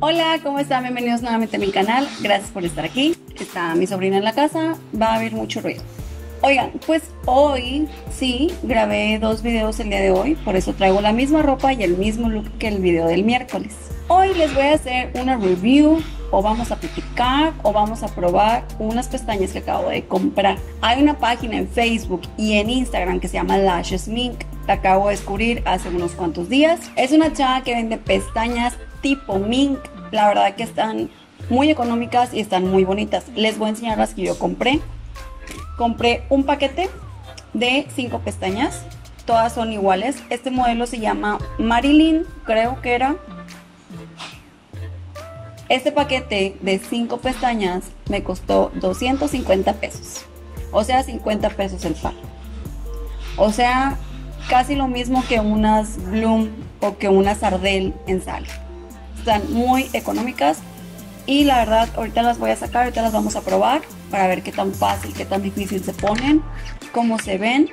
Hola, ¿cómo están? Bienvenidos nuevamente a mi canal. Gracias por estar aquí. Está mi sobrina en la casa, va a haber mucho ruido. Oigan, pues hoy sí grabé dos videos el día de hoy, por eso traigo la misma ropa y el mismo look que el video del miércoles. Hoy les voy a hacer una review, o vamos a platicar, o vamos a probar unas pestañas que acabo de comprar. Hay una página en Facebook y en Instagram que se llama Lashes Mink. La acabo de descubrir hace unos cuantos días. Es una chava que vende pestañas tipo mink. La verdad que están muy económicas y están muy bonitas. Les voy a enseñar las que yo compré. Compré un paquete de 5 pestañas. Todas son iguales. Este modelo se llama Marilyn, creo que era. Este paquete de 5 pestañas me costó 250 pesos. O sea, 50 pesos el par. O sea, casi lo mismo que unas Bloom o que unas Ardell en Sally. Están muy económicas y la verdad ahorita las voy a sacar, ahorita las vamos a probar para ver qué tan fácil, qué tan difícil se ponen, cómo se ven.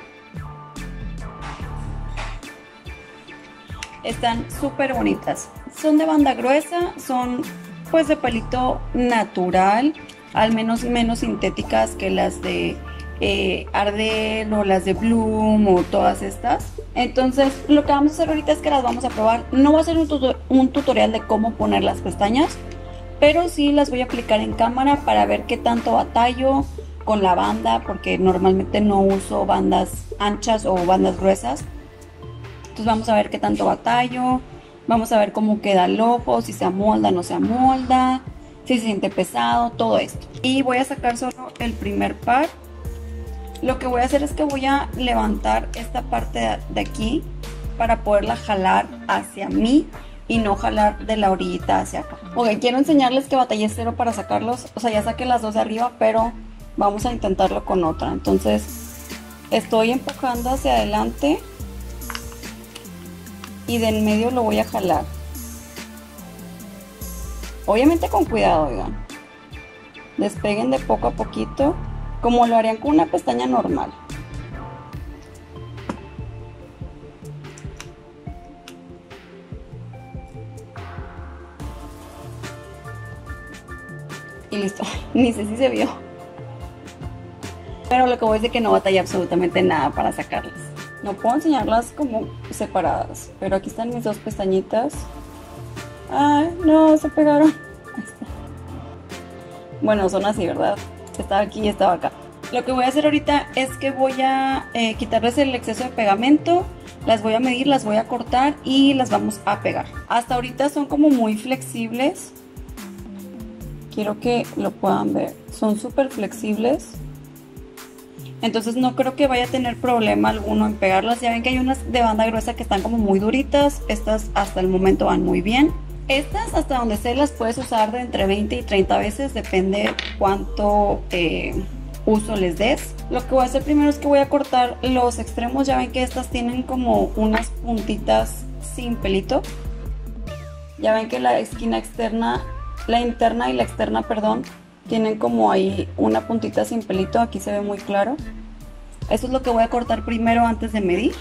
Están súper bonitas. Son de banda gruesa, son pues de pelito natural, al menos menos sintéticas que las de Ardell o las de Bloom o todas estas. Entonces lo que vamos a hacer ahorita es que las vamos a probar. No va a ser un tutorial de cómo poner las pestañas, pero sí las voy a aplicar en cámara para ver qué tanto batallo con la banda, porque normalmente no uso bandas anchas o bandas gruesas. Entonces vamos a ver qué tanto batallo, vamos a ver cómo queda el ojo, si se amolda o no se amolda, si se siente pesado, todo esto. Y voy a sacar solo el primer par. Lo que voy a hacer es que voy a levantar esta parte de aquí para poderla jalar hacia mí y no jalar de la orillita hacia acá. Ok, quiero enseñarles que batallé cero para sacarlos. O sea, ya saqué las dos de arriba, pero vamos a intentarlo con otra. Entonces estoy empujando hacia adelante y del medio lo voy a jalar. Obviamente con cuidado, oigan. Despeguen de poco a poquito, como lo harían con una pestaña normal. Y listo, ni sé si se vio. Pero lo que voy es de que no batallé absolutamente nada para sacarlas. No puedo enseñarlas como separadas, pero aquí están mis dos pestañitas. Ay, no, se pegaron. Bueno, son así, ¿verdad? Estaba aquí y estaba acá. Lo que voy a hacer ahorita es que voy a quitarles el exceso de pegamento. Las voy a medir, las voy a cortar y las vamos a pegar. Hasta ahorita son como muy flexibles. Quiero que lo puedan ver. Son súper flexibles. Entonces no creo que vaya a tener problema alguno en pegarlas. Ya ven que hay unas de banda gruesa que están como muy duritas. Estas hasta el momento van muy bien. Estas hasta donde sé las puedes usar de entre 20 y 30 veces. Depende cuánto uso les des. Lo que voy a hacer primero es que voy a cortar los extremos. Ya ven que estas tienen como unas puntitas sin pelito. Ya ven que la esquina externa, la interna y la externa, perdón, tienen como ahí una puntita sin pelito. Aquí se ve muy claro. Eso es lo que voy a cortar primero antes de medir.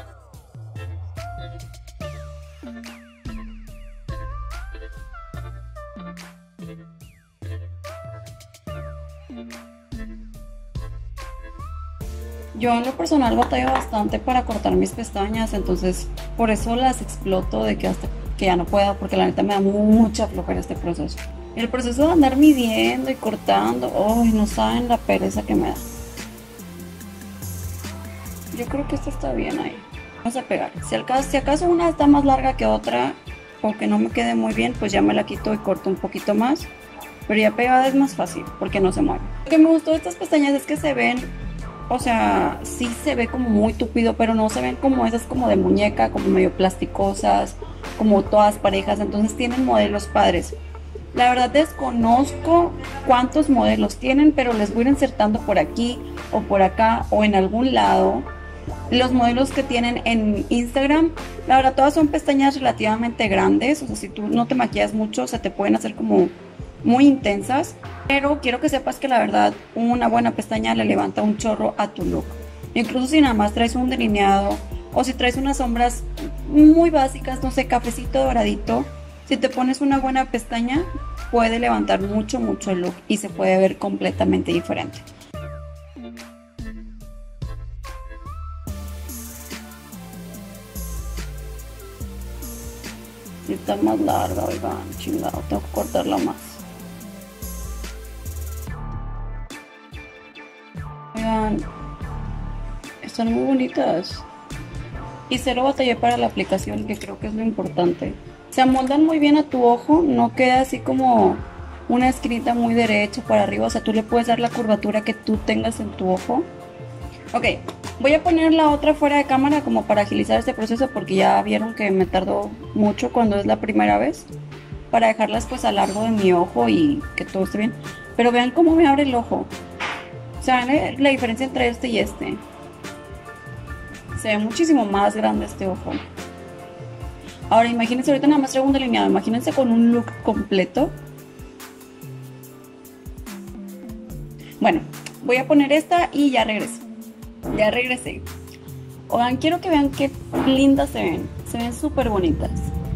Yo en lo personal batallo bastante para cortar mis pestañas, entonces por eso las exploto de que hasta que ya no pueda, porque la neta me da mucha flojera este proceso. El proceso de andar midiendo y cortando, ¡ay! No saben la pereza que me da. Yo creo que esta está bien ahí. Vamos a pegar. Si acaso una está más larga que otra o que no me quede muy bien, pues ya me la quito y corto un poquito más. Pero ya pegada es más fácil porque no se mueve. Lo que me gustó de estas pestañas es que se ven, o sea, sí se ve como muy tupido, pero no se ven como esas como de muñeca, como medio plasticosas, como todas parejas. Entonces tienen modelos padres. La verdad desconozco cuántos modelos tienen, pero les voy a ir insertando por aquí o por acá o en algún lado los modelos que tienen en Instagram. La verdad todas son pestañas relativamente grandes, o sea, si tú no te maquillas mucho se te pueden hacer como muy intensas, pero quiero que sepas que la verdad una buena pestaña le levanta un chorro a tu look. Incluso si nada más traes un delineado o si traes unas sombras muy básicas, no sé, cafecito doradito, Si te pones una buena pestaña, puede levantar mucho el look y se puede ver completamente diferente. Si está más larga, oigan, chingado, tengo que cortarla más. Oigan, están muy bonitas. Y cero batallé para la aplicación, que creo que es lo importante. Se amoldan muy bien a tu ojo, no queda así como una esquinita muy derecha para arriba. O sea, tú le puedes dar la curvatura que tú tengas en tu ojo. Ok, voy a poner la otra fuera de cámara como para agilizar este proceso, porque ya vieron que me tardó mucho cuando es la primera vez. Para dejarlas pues a largo de mi ojo y que todo esté bien. Pero vean cómo me abre el ojo. O sea, ¿ven la diferencia entre este y este? Se ve muchísimo más grande este ojo. Ahora imagínense, ahorita nada más traigo un delineado. Imagínense con un look completo. Bueno, voy a poner esta y ya regreso. Ya regresé. Oigan, quiero que vean qué lindas se ven. Se ven súper bonitas.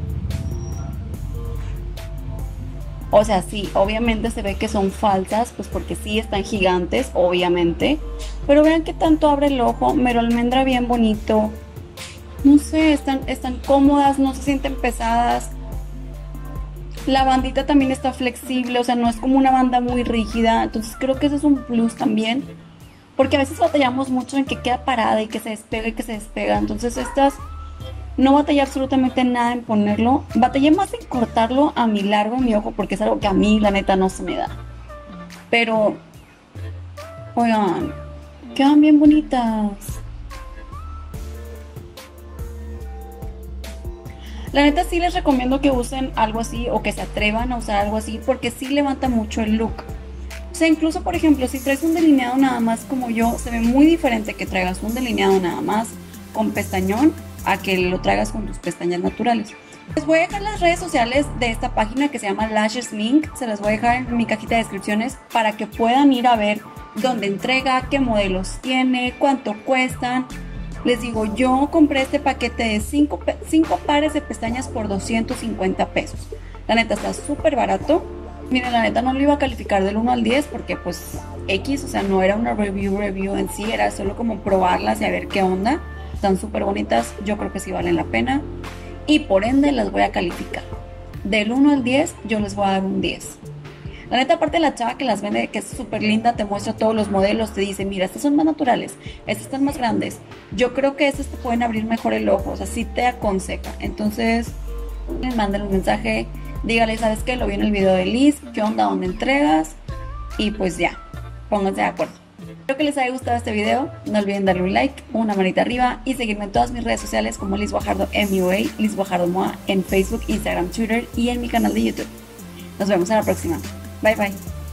O sea, sí, obviamente se ve que son falsas, pues porque sí están gigantes, obviamente. Pero vean qué tanto abre el ojo, mero almendra bien bonito. No sé, están cómodas, no se sienten pesadas. La bandita también está flexible, o sea, no es como una banda muy rígida. Entonces creo que eso es un plus también. Porque a veces batallamos mucho en que queda parada y que se despega y que se despega. Entonces estas... No batallé absolutamente nada en ponerlo. Batallé más en cortarlo a mi largo en mi ojo, porque es algo que a mí la neta no se me da. Pero, oigan, quedan bien bonitas. La neta sí les recomiendo que usen algo así, o que se atrevan a usar algo así, porque sí levanta mucho el look. O sea, incluso por ejemplo, si traes un delineado nada más como yo, se ve muy diferente que traigas un delineado nada más con pestañón a que lo traigas con tus pestañas naturales. Les voy a dejar las redes sociales de esta página que se llama Lashes Link. Se las voy a dejar en mi cajita de descripciones para que puedan ir a ver dónde entrega, qué modelos tiene, cuánto cuestan. Les digo, yo compré este paquete de 5 pares de pestañas por 250 pesos. La neta está súper barato. Miren, la neta no lo iba a calificar del 1 al 10 porque pues X, o sea, no era una review en sí, era solo como probarlas y a ver qué onda. Están súper bonitas, yo creo que sí valen la pena y por ende las voy a calificar. Del 1 al 10 yo les voy a dar un 10. La neta, aparte la chava que las vende, que es súper linda, te muestra todos los modelos, te dice, mira, estas son más naturales, estas están más grandes. Yo creo que estas te pueden abrir mejor el ojo, o sea, sí te aconseja. Entonces, mándale un mensaje, dígale, ¿sabes qué? Lo vi en el video de Liz, ¿qué onda? ¿Dónde entregas? Y pues ya, pónganse de acuerdo. Espero que les haya gustado este video, no olviden darle un like, una manita arriba y seguirme en todas mis redes sociales como Liz Guajardo MUA, Liz Guajardo MOA en Facebook, Instagram, Twitter y en mi canal de YouTube. Nos vemos en la próxima. Bye bye.